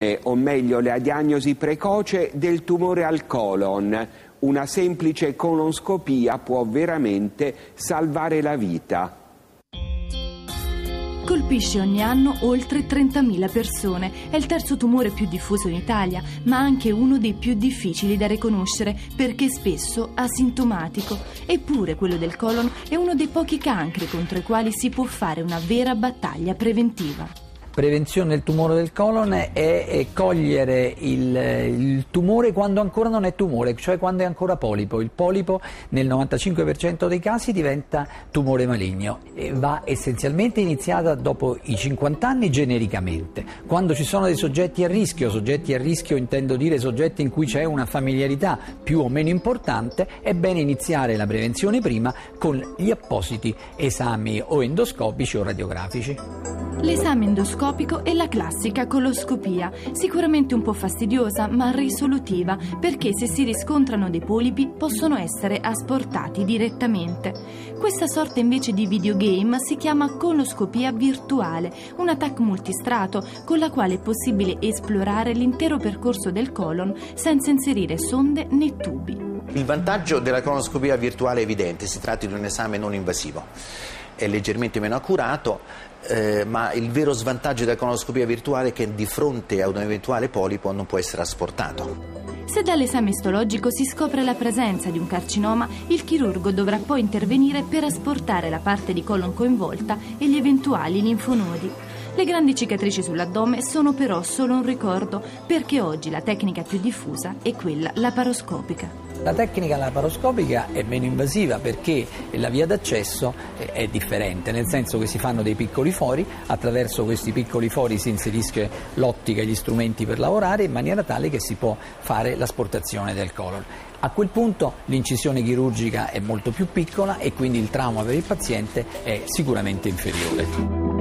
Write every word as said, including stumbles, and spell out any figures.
Eh, o meglio la diagnosi precoce del tumore al colon. Una semplice colonscopia può veramente salvare la vita. Colpisce ogni anno oltre trentamila persone, è il terzo tumore più diffuso in Italia, ma anche uno dei più difficili da riconoscere perché spesso asintomatico. Eppure quello del colon è uno dei pochi cancri contro i quali si può fare una vera battaglia preventiva. Prevenzione del tumore del colon è, è cogliere il, il tumore quando ancora non è tumore, cioè quando è ancora polipo. Il polipo nel novantacinque per cento dei casi diventa tumore maligno e va essenzialmente iniziata dopo i cinquanta anni genericamente. Quando ci sono dei soggetti a rischio, soggetti a rischio intendo dire soggetti in cui c'è una familiarità più o meno importante, è bene iniziare la prevenzione prima con gli appositi esami o endoscopici o radiografici. L'esame endoscopico è la classica coloscopia, sicuramente un po' fastidiosa ma risolutiva perché se si riscontrano dei polipi possono essere asportati direttamente. Questa sorta invece di videogame si chiama coloscopia virtuale, una T A C multistrato con la quale è possibile esplorare l'intero percorso del colon senza inserire sonde né tubi. Il vantaggio della colonoscopia virtuale è evidente, si tratta di un esame non invasivo. È leggermente meno accurato, eh, ma il vero svantaggio della colonoscopia virtuale è che di fronte ad un eventuale polipo non può essere asportato. Se dall'esame istologico si scopre la presenza di un carcinoma, il chirurgo dovrà poi intervenire per asportare la parte di colon coinvolta e gli eventuali linfonodi. Le grandi cicatrici sull'addome sono però solo un ricordo, perché oggi la tecnica più diffusa è quella laparoscopica. La tecnica laparoscopica è meno invasiva perché la via d'accesso è differente, nel senso che si fanno dei piccoli fori, attraverso questi piccoli fori si inserisce l'ottica e gli strumenti per lavorare in maniera tale che si può fare l'asportazione del colon. A quel punto l'incisione chirurgica è molto più piccola e quindi il trauma per il paziente è sicuramente inferiore.